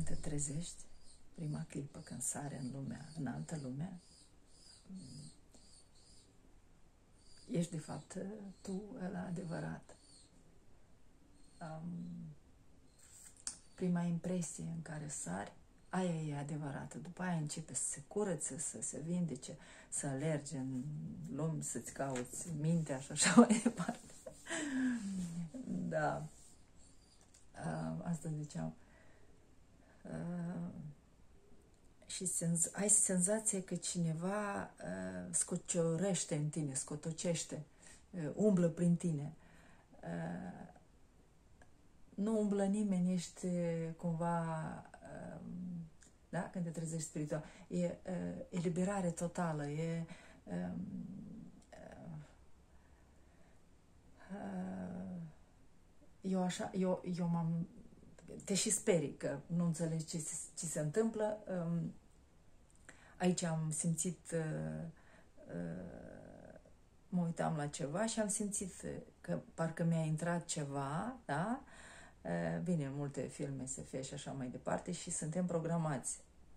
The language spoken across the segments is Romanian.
când te trezești, prima clipă când sare în lumea, în altă lume, ești de fapt tu ăla adevărat. Prima impresie în care sari, aia e adevărată. După aia începe să se curățe, să se vindece, să alergi în lume, să-ți cauți mintea și așa mai departe. Da. Asta ziceam. Și ai senzație că cineva scociorește în tine, scotocește, umblă prin tine. Nu umblă nimeni, ești cumva, da? Când te trezești spiritual. E eliberare totală, eu m-am... Te și sperii că nu înțelegi ce se întâmplă. Aici am simțit, mă uitam la ceva și am simțit că parcă mi-a intrat ceva, da? Bine, în multe filme SF și așa mai departe și suntem programați.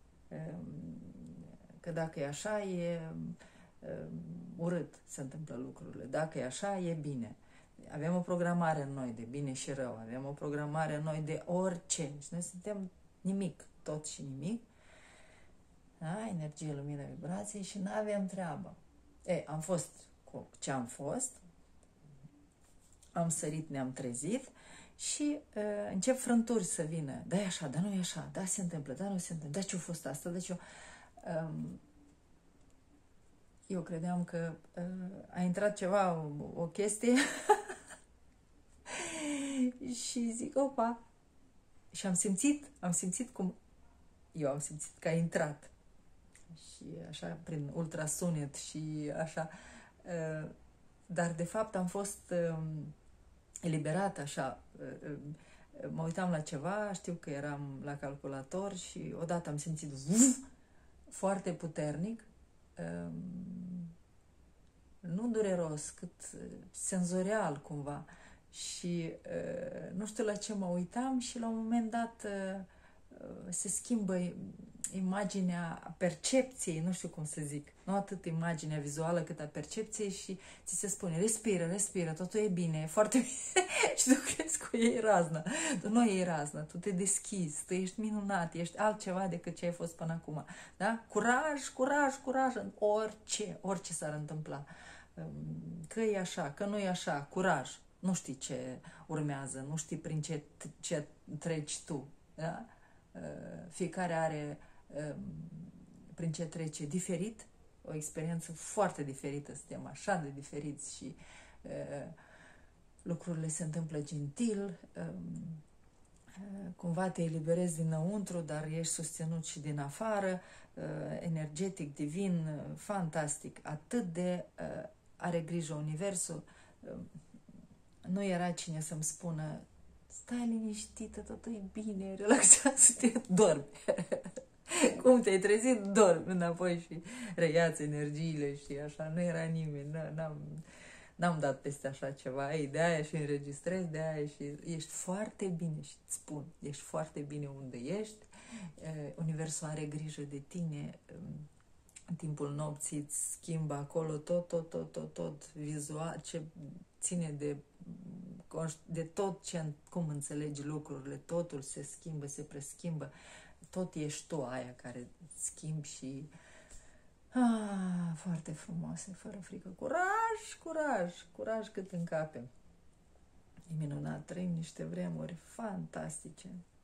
Că dacă e așa, e urât se întâmplă lucrurile. Dacă e așa, e bine. Avem o programare în noi de bine și rău, avem o programare în noi de orice. Și noi suntem nimic, tot și nimic. Da? Energie, lumină, vibrație și nu avem treabă. Am fost cu ce am fost, am sărit, ne-am trezit și încep frânturi să vină. Da, e așa, da, nu e așa, da, se întâmplă, da, nu se întâmplă, da, ce-a fost asta, da, ce-o... Eu credeam că a intrat ceva, o chestie și zic, opa, și am simțit cum, eu am simțit că a intrat și așa prin ultrasunet și așa, dar de fapt am fost eliberată așa, mă uitam la ceva, știu că eram la calculator și odată am simțit foarte puternic, nu dureros, cât senzorial cumva și nu știu la ce mă uitam și la un moment dat se schimbă imaginea percepției, nu știu cum să zic, nu atât imaginea vizuală cât a percepției și ți se spune, respiră, totul e bine, e foarte bine și tu crezi că e razna. Tu nu e razna, tu te deschizi, tu ești minunat, ești altceva decât ce ai fost până acum. Da? Curaj în orice s-ar întâmpla. Că e așa, că nu e așa, curaj. Nu știi ce urmează, nu știi prin ce treci tu. Da? Fiecare are prin ce trece diferit, o experiență foarte diferită, suntem așa de diferiți și lucrurile se întâmplă gentil, cumva te eliberezi dinăuntru, dar ești susținut și din afară, energetic, divin, fantastic, atât de are grijă Universul. Nu era cine să-mi spună stai liniștită, totul e bine, relaxează-te, dormi. Cum te-ai trezit, dormi înapoi și reiați energiile și așa. Nu era nimeni, n-am dat peste așa ceva. Ei, de aia și înregistrezi, de aia și ești foarte bine și îți spun, ești foarte bine unde ești. Universul are grijă de tine. În timpul nopții îți schimbă acolo tot vizual, ce ține de tot cum înțelegi lucrurile, totul se schimbă, se preschimbă, tot ești tu aia care schimbi și foarte frumoase, fără frică, curaj cât încape. E minunat, trăim niște vremuri fantastice.